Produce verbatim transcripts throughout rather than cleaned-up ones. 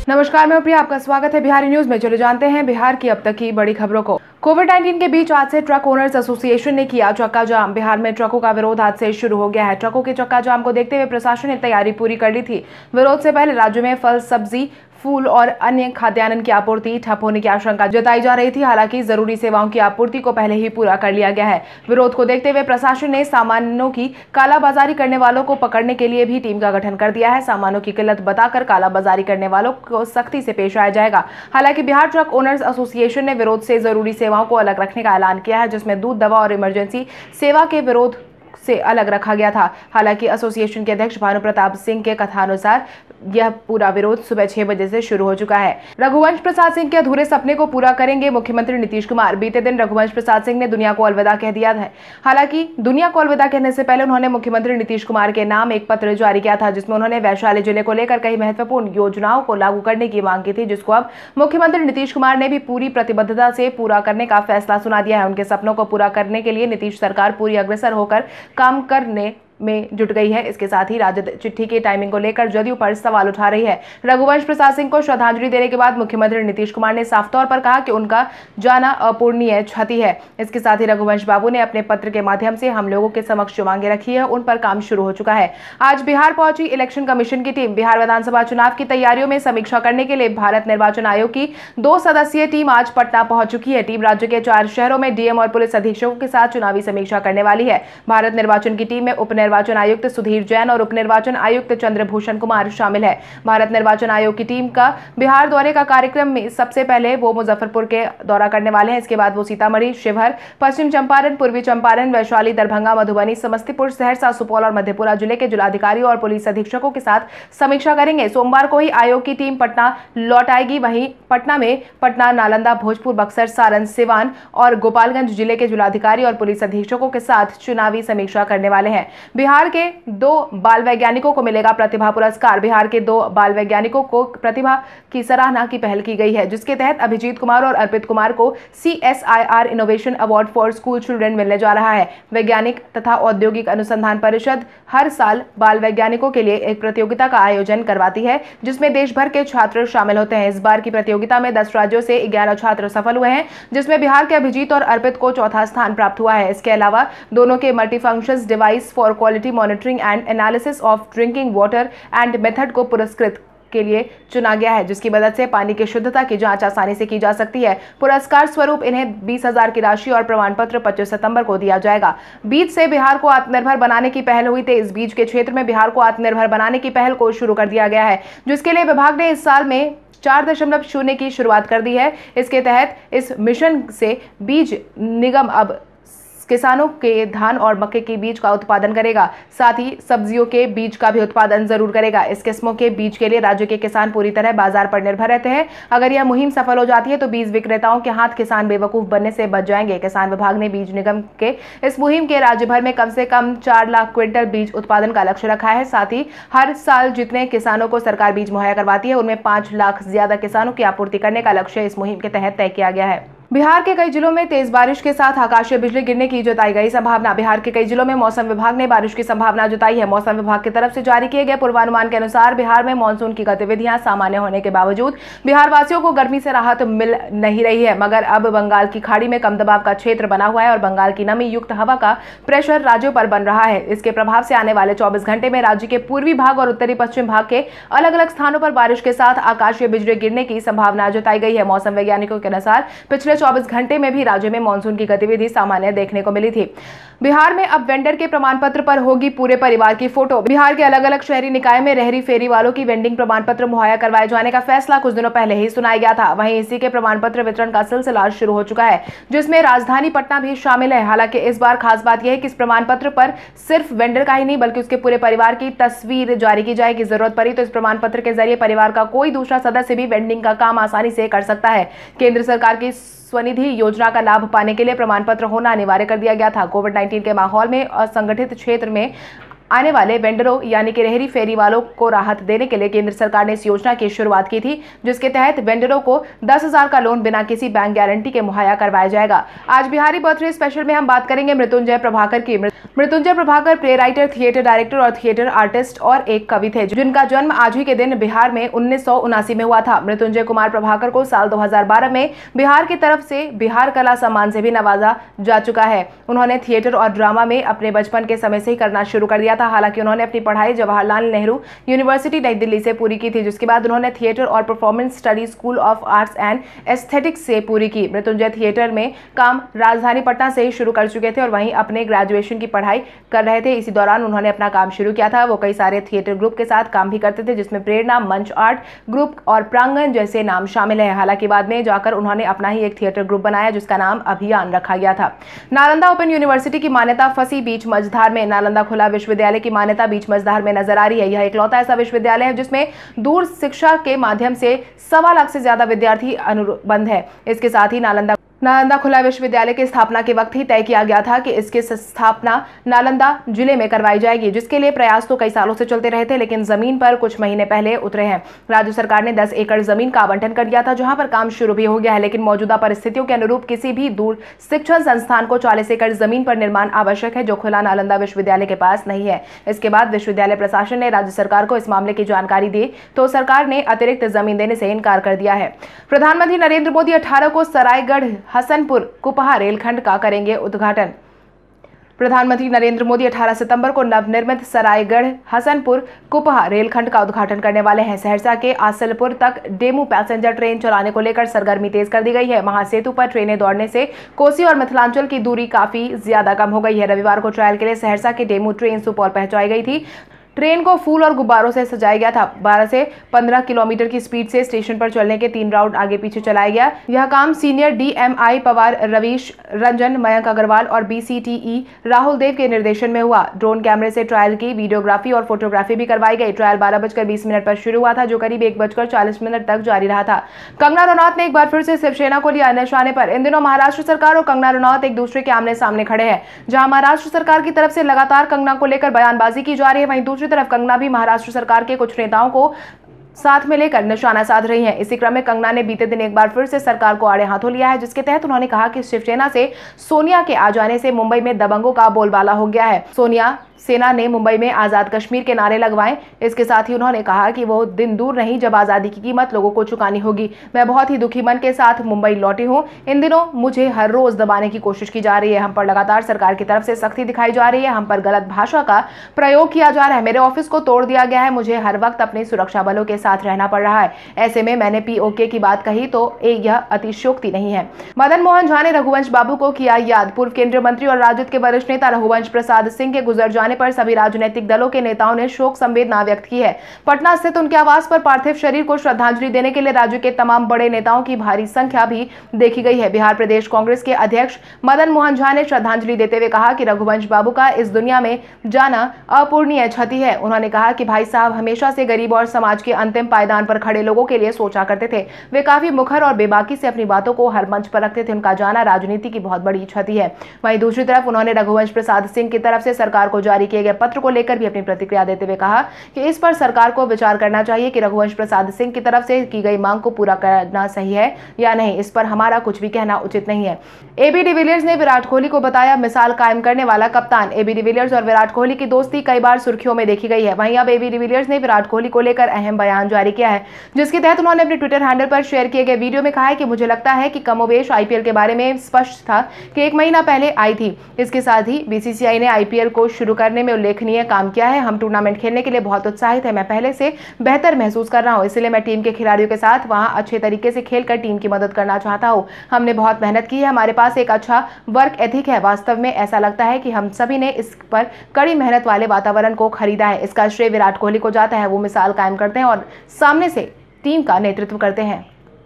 नमस्कार, मैं प्रिया, आपका स्वागत है बिहारी न्यूज में। चले जानते हैं बिहार की अब तक की बड़ी खबरों को। कोविड उन्नीस के बीच आज से ट्रक ओनर्स एसोसिएशन ने किया चक्का जाम। बिहार में ट्रकों का विरोध आज से शुरू हो गया है। ट्रकों के चक्का जाम को देखते हुए प्रशासन ने तैयारी पूरी कर ली थी। विरोध से पहले राज्य में फल, सब्जी, फूल और अन्य खाद्यान्न की आपूर्ति ठप होने की आशंका जताई जा रही थी। हालांकि जरूरी सेवाओं की आपूर्ति को पहले ही पूरा कर लिया गया है। विरोध को देखते हुए प्रशासन ने सामानों की कालाबाजारी करने वालों को पकड़ने के लिए भी टीम का गठन कर दिया है। सामानों की किल्लत बताकर कालाबाजारी करने वालों को सख्ती से पेश आया जाएगा। हालांकि बिहार ट्रक ओनर्स एसोसिएशन ने विरोध से जरूरी सेवाओं को अलग रखने का ऐलान किया है, जिसमें दूध, दवा और इमरजेंसी सेवा के विरोध से अलग रखा गया था। हालांकि एसोसिएशन के अध्यक्ष भानु प्रताप सिंह के कथानुसार यह पूरा विरोध सुबह छह बजे से शुरू हो चुका है। रघुवंश प्रसाद सिंह के अधूरे सपने को पूरा करेंगे मुख्यमंत्री नीतीश कुमार। बीते दिन रघुवंश प्रसाद सिंह ने दुनिया को अलविदा कह दिया है। हालांकि दुनिया को अलविदा कहने से पहले उन्होंने मुख्यमंत्री नीतीश कुमार के नाम एक पत्र जारी किया था, जिसमें उन्होंने वैशाली जिले को लेकर कई महत्वपूर्ण योजनाओं को लागू करने की मांग की थी, जिसको अब मुख्यमंत्री नीतीश कुमार ने भी पूरी प्रतिबद्धता से पूरा करने का फैसला सुना दिया है। उनके सपनों को पूरा करने के लिए नीतीश सरकार पूरी अग्रसर होकर काम करने में जुट गई है। इसके साथ ही राजद चिट्ठी की टाइमिंग को लेकर जदयू पर सवाल उठा रही है। रघुवंश प्रसाद सिंह को श्रद्धांजलि देने के बाद मुख्यमंत्री नीतीश कुमार ने साफ तौर पर कहा कि उनका जाना अपूरणीय क्षति है। इसके साथ ही रघुवंश बाबू ने अपने पत्र के माध्यम से हम लोगों के समक्ष जो मांगे रखी है, उन पर काम शुरू हो चुका है। आज बिहार पहुंची इलेक्शन कमीशन की टीम। बिहार विधानसभा चुनाव की तैयारियों में समीक्षा करने के लिए भारत निर्वाचन आयोग की दो सदस्यीय टीम आज पटना पहुंच चुकी है। टीम राज्य के चार शहरों में डीएम और पुलिस अधीक्षकों के साथ चुनावी समीक्षा करने वाली है। भारत निर्वाचन की टीम में उप निर्वाचन आयुक्त सुधीर जैन और उप निर्वाचन आयुक्त चंद्रभूषण कुमार शामिल है। भारत निर्वाचन आयोग की टीम का बिहार दौरे का कार्यक्रम में सबसे पहले वो मुजफ्फरपुर के दौरा करने वाले हैं। इसके बाद वो सीतामढ़ी, शिवहर, पश्चिम चंपारण, पूर्वी चंपारण, वैशाली, दरभंगा, मधुबनी, समस्तीपुर, सहरसा, सुपौल और मधेपुरा जिले के जिलाधिकारियों और पुलिस अधीक्षकों के साथ समीक्षा करेंगे। सोमवार को ही आयोग की टीम पटना लौट आएगी। वहीं पटना में पटना, नालंदा, भोजपुर, बक्सर, सारण, सिवान और गोपालगंज जिले के जिलाधिकारी और पुलिस अधीक्षकों के साथ चुनावी समीक्षा करने वाले हैं। बिहार के दो बाल वैज्ञानिकों को मिलेगा प्रतिभा पुरस्कार। बिहार के दो बाल वैज्ञानिकों को प्रतिभा की सराहना की पहल की गई है, जिसके तहत अभिजीत कुमार और अर्पित कुमार को CSIR innovation award for school children मिलने जा रहा है। वैज्ञानिक तथा औद्योगिक अनुसंधान परिषद हर साल बाल वैज्ञानिकों के लिए एक प्रतियोगिता का आयोजन करवाती है, जिसमें देश भर के छात्र शामिल होते हैं। इस बार की प्रतियोगिता में दस राज्यों से ग्यारह छात्र सफल हुए हैं, जिसमें बिहार के अभिजीत और अर्पित को चौथा स्थान प्राप्त हुआ है। इसके अलावा दोनों के multifunctions device for quality monitoring and analysis of drinking water and method को पुरस्कृत के लिए चुना गया है, जिसकी मदद से पानी की शुद्धता की जांच आसानी से की जा सकती है। पुरस्कार स्वरूप इन्हें बीस हजार की राशि और प्रमाण पत्र पच्चीस सितंबर को दिया जाएगा। बीज से बिहार को आत्मनिर्भर बनाने की पहल हुई थी। इस बीज के क्षेत्र में बिहार को आत्मनिर्भर बनाने की पहल को शुरू कर दिया गया है, जिसके लिए विभाग ने इस साल में चार दशमलव शून्य की शुरुआत कर दी है। इसके तहत इस मिशन से बीज निगम अब किसानों के धान और मक्के के बीज का उत्पादन करेगा, साथ ही सब्जियों के बीज का भी उत्पादन जरूर करेगा। इस किस्मों के बीज के लिए राज्य के किसान पूरी तरह बाजार पर निर्भर रहते हैं। अगर यह मुहिम सफल हो जाती है तो बीज विक्रेताओं के हाथ किसान बेवकूफ बनने से बच जाएंगे। किसान विभाग ने बीज निगम के इस मुहिम के राज्य भर में कम से कम चार लाख क्विंटल बीज उत्पादन का लक्ष्य रखा है। साथ ही हर साल जितने किसानों को सरकार बीज मुहैया करवाती है, उनमें पांच लाख से ज्यादा किसानों की आपूर्ति करने का लक्ष्य इस मुहिम के तहत तय किया गया है। बिहार के कई जिलों में तेज बारिश के साथ आकाशीय बिजली गिरने की जताई गई संभावना। बिहार के कई जिलों में मौसम विभाग ने बारिश की संभावना जताई है। मौसम विभाग की तरफ से जारी किए गए पूर्वानुमान के अनुसार बिहार में मानसून की गतिविधियां सामान्य होने के बावजूद बिहार वासियों को गर्मी से राहत मिल नहीं रही है। मगर अब बंगाल की खाड़ी में कम दबाव का क्षेत्र बना हुआ है और बंगाल की नमी युक्त हवा का प्रेशर राज्यों पर बन रहा है। इसके प्रभाव से आने वाले चौबीस घंटे में राज्य के पूर्वी भाग और उत्तरी पश्चिम भाग के अलग अलग स्थानों पर बारिश के साथ आकाशीय बिजली गिरने की संभावना जताई गई है। मौसम वैज्ञानिकों के अनुसार पिछले चौबीस घंटे में भी राज्य में मानसून की गतिविधि सामान्य देखने को मिली थी। बिहार में अब वेंडर के प्रमाण पत्र पर होगी पूरे परिवार की फोटो। बिहार के अलग अलग शहरी निकाय में रहरी फेरी वालों की वेंडिंग प्रमाण पत्र मुहैया करवाए जाने का फैसला कुछ दिनों पहले ही सुनाया गया था। वहीं इसी के प्रमाण पत्र वितरण का सिलसिला शुरू हो चुका है, जिसमें राजधानी पटना भी शामिल है। हालांकि इस बार खास बात यह है कि इस प्रमाण पत्र पर सिर्फ वेंडर का ही नहीं बल्कि उसके पूरे परिवार की तस्वीर जारी की जाएगी। जरूरत पड़ी तो इस प्रमाण पत्र के जरिए परिवार का कोई दूसरा सदस्य भी वेंडिंग का काम आसानी से कर सकता है। केंद्र सरकार की स्वनिधि योजना का लाभ पाने के लिए प्रमाण पत्र होना अनिवार्य कर दिया गया था। कोविड उन्नीस के माहौल में असंगठित क्षेत्र में आने वाले वेंडरों यानी कि रेहड़ी फेरी वालों को राहत देने के लिए केंद्र सरकार ने इस योजना की शुरुआत की थी, जिसके तहत वेंडरों को दस हजार का लोन बिना किसी बैंक गारंटी के मुहैया करवाया जाएगा। आज बिहारी बर्थडे स्पेशल में हम बात करेंगे मृत्युंजय प्रभाकर की। Mrityunjay Prabhakar play writer, theatre director और थिएटर आर्टिस्ट और एक कवि थे, जिनका जन्म आज ही के दिन बिहार में उन्नीस सौ उनासी में हुआ था। मृत्युंजय कुमार प्रभाकर को साल दो हज़ार बारह में बिहार की तरफ से बिहार कला सम्मान से भी नवाजा जा चुका है। उन्होंने थिएटर और ड्रामा में अपने बचपन के समय से ही करना शुरू कर दिया था। हालांकि उन्होंने अपनी पढ़ाई जवाहरलाल नेहरू यूनिवर्सिटी नई दिल्ली से पूरी की थी, जिसके बाद उन्होंने थिएटर और performance study school of arts and aesthetics से पूरी की। मृत्युंजय थिएटर में काम राजधानी पटना से ही शुरू कर चुके थे और वहीं अपने ग्रेजुएशन की पढ़ाई कर रहे थे। इसी दौरान उन्होंने अपना काम शुरू किया था। वो कई सारे थिएटर ग्रुप के साथ काम भी करते थे, जिसमें प्रेरणा, मंच आर्ट ग्रुप और प्रांगण जैसे नाम शामिल है। हालांकि बाद में जाकर उन्होंने अपना ही एक थिएटर ग्रुप बनाया, जिसका नाम अभियान रखा गया था। नालंदा ओपन यूनिवर्सिटी की मान्यता फंसी बीच मझधार में। नालंदा खुला विश्वविद्यालय की मान्यता बीच मझधार में नजर आ रही है। यह इकलौता ऐसा विश्वविद्यालय है जिसमें दूर शिक्षा के माध्यम से सवा लाख से ज्यादा विद्यार्थी अनुबंध है। इसके साथ ही नालंदा नालंदा खुला विश्वविद्यालय की स्थापना के वक्त ही तय किया गया था कि इसकी स्थापना नालंदा जिले में करवाई जाएगी, जिसके लिए प्रयास तो कई सालों से चलते रहे थे, लेकिन जमीन पर कुछ महीने पहले उतरे हैं। राज्य सरकार ने दस एकड़ जमीन का आवंटन कर दिया था, जहां पर काम शुरू भी हो गया है, लेकिन मौजूदा परिस्थितियों के अनुरूप किसी भी दूर शिक्षण संस्थान को चालीस एकड़ जमीन पर निर्माण आवश्यक है, जो खुला नालंदा विश्वविद्यालय के पास नहीं है। इसके बाद विश्वविद्यालय प्रशासन ने राज्य सरकार को इस मामले की जानकारी दी तो सरकार ने अतिरिक्त जमीन देने से इनकार कर दिया है। प्रधानमंत्री नरेंद्र मोदी अठारह को सरायगढ़ हसनपुर कुपहा रेलखंड का करेंगे उद्घाटन। प्रधानमंत्री नरेंद्र मोदी अठारह सितंबर को नवनिर्मित सरायगढ़ हसनपुर कुपहा रेलखंड का उद्घाटन करने वाले हैं। सहरसा के आसलपुर तक डेमू पैसेंजर ट्रेन चलाने को लेकर सरगर्मी तेज कर दी गई है। महासेतु पर ट्रेनें दौड़ने से कोसी और मिथिलांचल की दूरी काफी ज्यादा कम हो गई है। रविवार को ट्रायल के लिए सहरसा की डेमू ट्रेन सुपौल पहुंचाई गई थी। ट्रेन को फूल और गुब्बारों से सजाया गया था। बारह से पंद्रह किलोमीटर की स्पीड से स्टेशन पर चलने के तीन राउंड आगे पीछे चलाया गया। यह काम सीनियर डीएमआई पवार, रवीश रंजन, मयंक अग्रवाल और बीसीटीई राहुल देव के निर्देशन में हुआ। ड्रोन कैमरे से ट्रायल की वीडियोग्राफी और फोटोग्राफी भी करवाई गई। ट्रायल बारह बजकर बीस मिनट पर शुरू हुआ था, जो करीब एक बजकर चालीस मिनट तक जारी रहा था। कंगना रनौत ने एक बार फिर से शिवसेना को लिया निशाने पर। इन दिनों महाराष्ट्र सरकार और कंगना रनौत एक दूसरे के आमने सामने खड़े हैं। जहां महाराष्ट्र सरकार की तरफ से लगातार कंगना को लेकर बयानबाजी की जा रही है, वहीं दूसरी तरफ कंगना भी महाराष्ट्र सरकार के कुछ नेताओं को साथ में लेकर निशाना साध रही हैं। इसी क्रम में कंगना ने बीते दिन एक बार फिर से सरकार को आड़े हाथों लिया है, जिसके तहत उन्होंने कहा कि शिवसेना से सोनिया के आ जाने से मुंबई में दबंगों का बोलबाला हो गया है। सोनिया सेना ने मुंबई में आजाद कश्मीर के नारे लगवाए। इसके साथ ही उन्होंने कहा कि वो दिन दूर नहीं जब आजादी की कीमत लोगों को चुकानी होगी। मैं बहुत ही दुखी मन के साथ मुंबई लौटी हूँ। इन दिनों मुझे हर रोज दबाने की कोशिश की जा रही है। हम पर लगातार सरकार की तरफ से सख्ती दिखाई जा रही है। हम पर गलत भाषा का प्रयोग किया जा रहा है। मेरे ऑफिस को तोड़ दिया गया है। मुझे हर वक्त अपने सुरक्षा बलों के साथ रहना पड़ रहा है। ऐसे में मैंने पीओके की बात कही तो यह अतिशयोक्ति नहीं है। मदन मोहन झा ने रघुवंश बाबू को किया याद। पूर्व केंद्रीय मंत्री और राजद के वरिष्ठ नेता रघुवंश प्रसाद सिंह के गुजर जाने पर सभी राजनीतिक दलों के नेताओं ने शोक संवेदना व्यक्त की है। पटना स्थित उनके आवास पर पार्थिव शरीर को श्रद्धांजलि देने के लिए राज्य के तमाम बड़े नेताओं की भारी संख्या भी देखी गई है। बिहार प्रदेश कांग्रेस के अध्यक्ष मदन मोहन झा ने श्रद्धांजलि देते हुए कहा कि रघुवंश बाबू का इस दुनिया में जाना अपूरणीय क्षति है। उन्होंने कहा कि भाई साहब हमेशा से गरीब और समाज के अंतिम पायदान पर खड़े लोगों के लिए सोचा करते थे। वे काफी मुखर और बेबाकी से अपनी बातों को हर मंच पर रखते थे। उनका जाना राजनीति की बहुत बड़ी क्षति है। वहीं दूसरी तरफ उन्होंने रघुवंश प्रसाद सिंह की तरफ से सरकार को जारी किए गए पत्र को लेकर भी अपनी प्रतिक्रिया देते हुए कहा कि इस पर सरकार को विचार करना चाहिए कि रघुवंश प्रसाद सिंह की तरफ से की गई मांग को पूरा करना सही है या नहीं। इस पर हमारा कुछ भी कहना उचित नहीं है। एबी डिविलियर्स ने विराट कोहली को बताया मिसाल कायम करने वाला कप्तान। एबी डिविलियर्स और विराट कोहली की दोस्ती कई बार सुर्खियों में देखी गई है। वहीं अब एबी डिविलियर्स ने विराट कोहली को लेकर अहम बयान जारी किया है, जिसके तहत उन्होंने अपने ट्विटर हैंडल पर शेयर किए गए वीडियो में कहा है कि मुझे लगता है कि कमोबेश आईपीएल के बारे में स्पष्ट था कि एक महीना पहले आई थी। इसके साथ ही बीसीसीआई ने आईपीएल को शुरू करने में उल्लेखनीय काम किया है। हम टूर्नामेंट खेलने के लिए बहुत उत्साहित है। मैं पहले से बेहतर महसूस कर रहा हूं, इसलिए मैं टीम के खिलाड़ियों के साथ वहां अच्छे तरीके से खेलकर टीम की मदद करना चाहता हूं। हमने बहुत मेहनत की है। हमारे पास एक अच्छा वर्क एथिक है। वास्तव में ऐसा लगता है कि हम सभी ने इस पर कड़ी मेहनत वाले वातावरण को खरीदा है। इसका श्रेय विराट कोहली को जाता है। वो मिसाल कायम करते हैं और सामने से टीम का नेतृत्व करते हैं।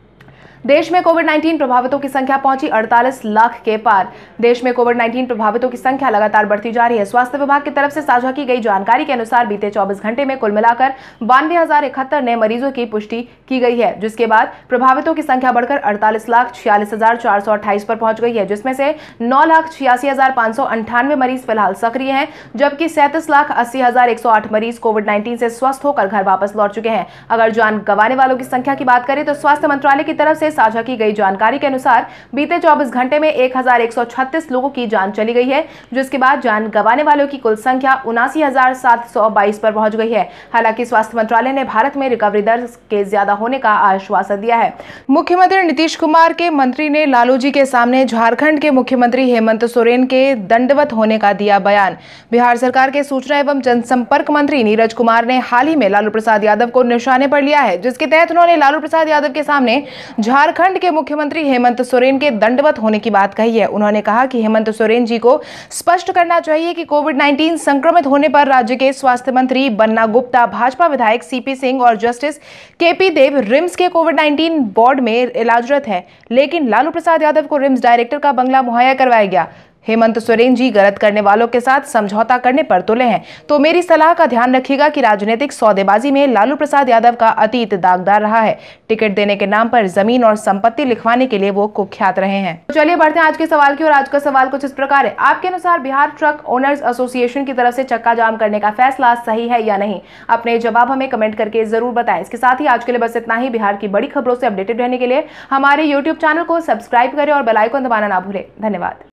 देश में कोविड उन्नीस प्रभावितों की संख्या पहुंची अड़तालीस लाख के पार। देश में कोविड उन्नीस प्रभावितों की संख्या लगातार बढ़ती जा रही है। स्वास्थ्य विभाग की तरफ से साझा की गई जानकारी के अनुसार बीते चौबीस घंटे में कुल मिलाकर बानवे हजार इकहत्तर नए मरीजों की पुष्टि की गई है, जिसके बाद प्रभावितों की संख्या बढ़कर अड़तालीस लाख छियालीस हजार चार सौ अट्ठाईस पर पहुंच गई है, जिसमें से नौ लाख छियासी हजार पांच सौ अंठानवे मरीज फिलहाल सक्रिय हैं, जबकि सैंतीस लाख अस्सी हजार एक सौ आठ मरीज कोविड उन्नीस से स्वस्थ होकर घर वापस लौट चुके हैं। अगर जान गंवाने वालों की संख्या की बात करें तो स्वास्थ्य मंत्रालय की तरफ से से साझा की गई जानकारी के अनुसार बीते चौबीस घंटे में एक हजार एक सौ छत्तीस लोगों की जान चली गई है, जिसके बाद जान गंवाने वालों की कुल संख्या उनासी हजार सात सौ बाईस पर पहुंच गई है। हालांकि स्वास्थ्य मंत्रालय ने भारत में रिकवरी दर के ज्यादा होने का आश्वासन दिया है। मुख्यमंत्री नीतीश कुमार के मंत्री ने लालू जी के सामने झारखंड के मुख्यमंत्री हेमंत सोरेन के दंडवत होने का दिया बयान। बिहार सरकार के सूचना एवं जनसंपर्क मंत्री नीरज कुमार ने हाल ही में लालू प्रसाद यादव को निशाने पर लिया है, जिसके तहत उन्होंने लालू प्रसाद यादव के सामने झारखंड के मुख्यमंत्री हेमंत सोरेन के दंडवत होने की बात कही है। उन्होंने कहा कि हेमंत सोरेन जी को स्पष्ट करना चाहिए कि कोविड नाइन्टीन संक्रमित होने पर राज्य के स्वास्थ्य मंत्री बन्ना गुप्ता, भाजपा विधायक सीपी सिंह और जस्टिस केपी देव रिम्स के कोविड नाइन्टीन वार्ड में इलाजरत है, लेकिन लालू प्रसाद यादव को रिम्स डायरेक्टर का बंगला मुहैया करवाया गया। हेमंत सोरेन जी गलत करने वालों के साथ समझौता करने पर तुले हैं, तो मेरी सलाह का ध्यान रखिएगा कि राजनीतिक सौदेबाजी में लालू प्रसाद यादव का अतीत दागदार रहा है। टिकट देने के नाम पर जमीन और संपत्ति लिखवाने के लिए वो कुख्यात रहे हैं। तो चलिए बढ़ते हैं आज के सवाल की ओर। आज का सवाल कुछ इस प्रकार है, आपके अनुसार बिहार ट्रक ओनर्स एसोसिएशन की तरफ से चक्का जाम करने का फैसला सही है या नहीं? अपने जवाब हमें कमेंट करके जरूर बताएं। इसके साथ ही आज के लिए बस इतना ही। बिहार की बड़ी खबरों से अपडेटेड रहने के लिए हमारे यूट्यूब चैनल को सब्सक्राइब करें और बेल आइकन दबाना ना भूलें। धन्यवाद।